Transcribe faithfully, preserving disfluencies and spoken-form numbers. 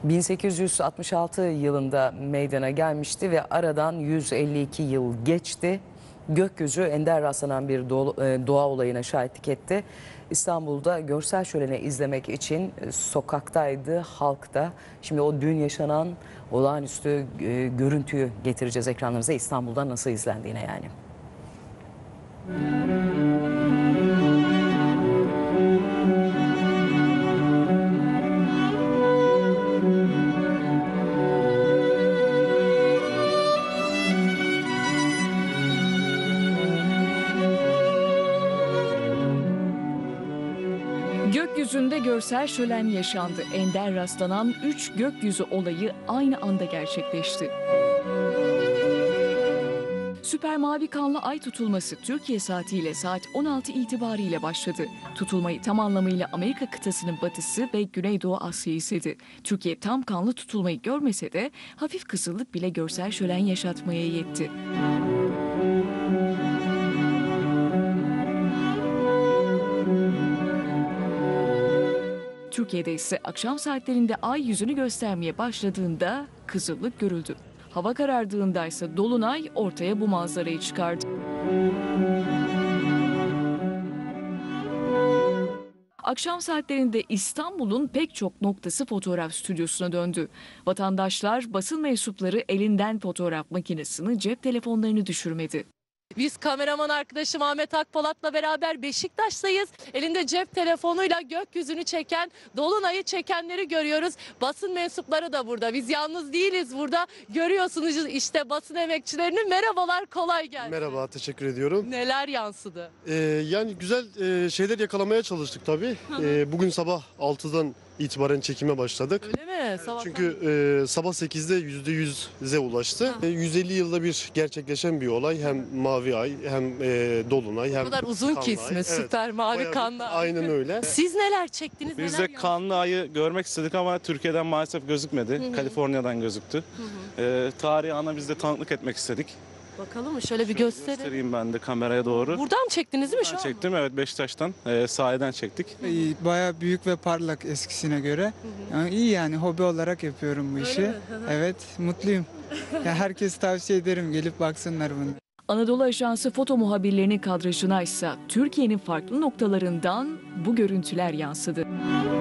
bin sekiz yüz altmış altı yılında meydana gelmişti ve aradan yüz elli iki yıl geçti. Gökyüzü ender rastlanan bir doğa olayına şahitlik etti. İstanbul'da görsel şöleni izlemek için sokaktaydı halk da. Şimdi o dün yaşanan olağanüstü görüntüyü getireceğiz ekranlarınıza, İstanbul'da nasıl izlendiğine yani. Gökyüzünde görsel şölen yaşandı. Ender rastlanan üç gökyüzü olayı aynı anda gerçekleşti. Süper mavi kanlı ay tutulması Türkiye saatiyle saat on altı itibariyle başladı. Tutulmayı tam anlamıyla Amerika kıtasının batısı ve Güneydoğu Asya'yı izledi. Türkiye tam kanlı tutulmayı görmese de hafif kızıllık bile görsel şölen yaşatmaya yetti. Türkiye'de ise akşam saatlerinde ay yüzünü göstermeye başladığında kızıllık görüldü. Hava karardığında ise dolunay ortaya bu manzarayı çıkardı. Akşam saatlerinde İstanbul'un pek çok noktası fotoğraf stüdyosuna döndü. Vatandaşlar, basın mensupları elinden fotoğraf makinesini, cep telefonlarını düşürmedi. Biz kameraman arkadaşım Ahmet Akpolat'la beraber Beşiktaş'tayız. Elinde cep telefonuyla gökyüzünü çeken, dolunayı çekenleri görüyoruz. Basın mensupları da burada. Biz yalnız değiliz burada. Görüyorsunuz işte basın emekçilerini. Merhabalar, kolay gelsin. Merhaba, teşekkür ediyorum. Neler yansıdı? Ee, yani güzel e, şeyler yakalamaya çalıştık tabii. Ee, bugün sabah altıdan itibaren çekime başladık. Öyle mi? Sabahtan... Çünkü e, sabah sekizde yüzde yüze ulaştı. E, yüz elli yılda bir gerçekleşen bir olay. Hem mavi ay hem e, dolunay hem O kadar uzun ki ismi. Evet, Süper mavi bayağı bir- kanlı ay. Aynen öyle. Siz neler çektiniz? Biz neler de kanlı ayı görmek istedik ama Türkiye'den maalesef gözükmedi. Hı hı. Kaliforniya'dan gözüktü. Hı hı. Ee, tarihi ana biz de tanıklık etmek istedik. Bakalım mı? Şöyle bir Şöyle gösterin. göstereyim ben de kameraya doğru. Buradan çektiniz değil mi şu Ben an? çektim, evet, Beşiktaş'tan, e, sahiden çektik. İyi, bayağı büyük ve parlak eskisine göre. Yani iyi, yani hobi olarak yapıyorum bu Öyle işi. mi? Hı hı. Evet, mutluyum. Ya herkes tavsiye ederim, gelip baksınlar bunu. Anadolu Ajansı foto muhabirlerinin kadrajına ise Türkiye'nin farklı noktalarından bu görüntüler yansıdı.